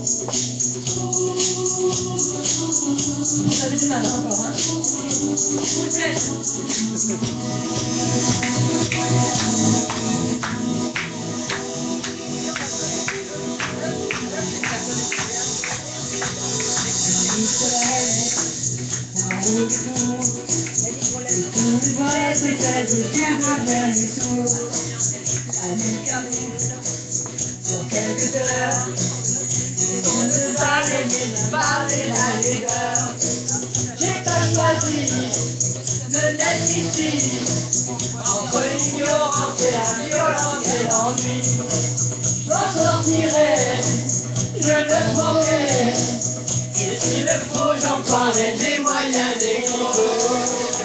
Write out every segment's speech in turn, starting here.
Vous avez du mal encore, hein? Pour quelques heures, on ne parlait pas de la laideur. J'ai pas choisi de naître ici, entre l'ignorance et la violence et l'ennui. J'en sortirai, je le promets, et s'il le faut, j'emploierai des moyens d'équilibre.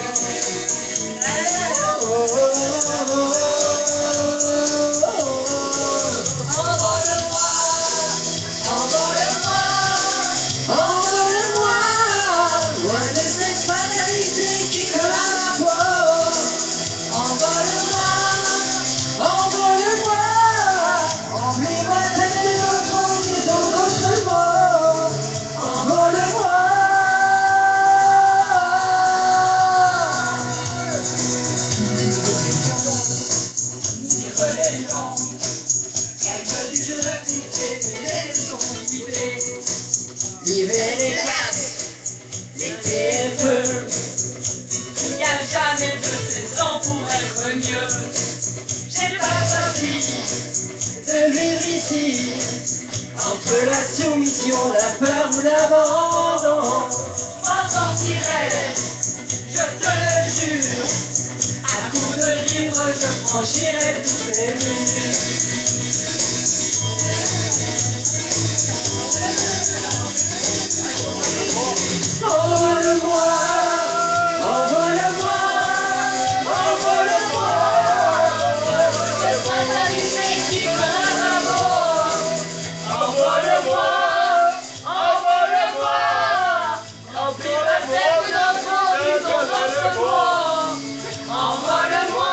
L'hiver est glace, l'été est feu. Il n'y a jamais de saison pour être mieux. J'ai pas choisi de vivre ici, entre la soumission, la peur ou l'abandon. M'en sortirai, je te le jure. À coups de livres, je franchirai tous les murs. Envole-moi, envole-moi, envole-moi. C'est fatalité qui me ramène. Envole-moi, envole-moi. Remplis ma tête d'un horizon d'entre-moi. Envole-moi.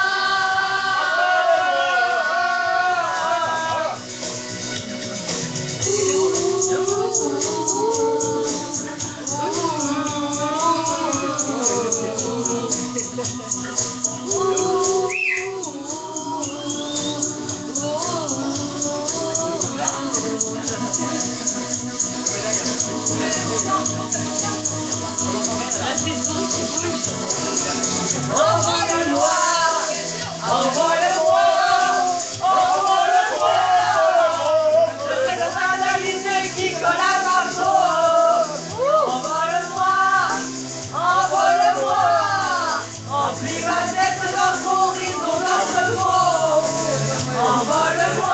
Envole-moi, envole-moi, envole-moi. C'est la fatalité qui colle à ma peau. Envole-moi, envole-moi. Remplis ma tête d'un horizon d'entre-mots. Envole-moi.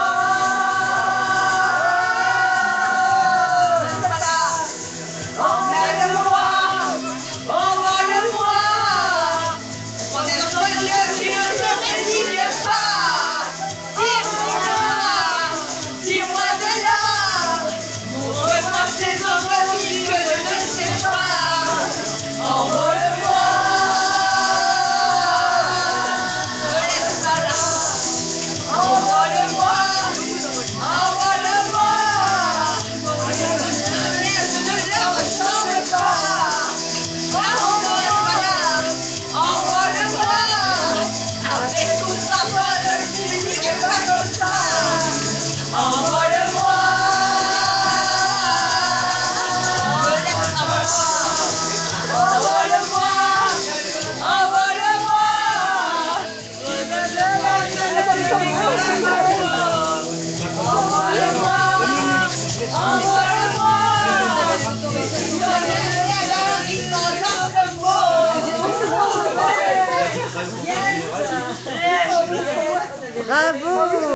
Bravo!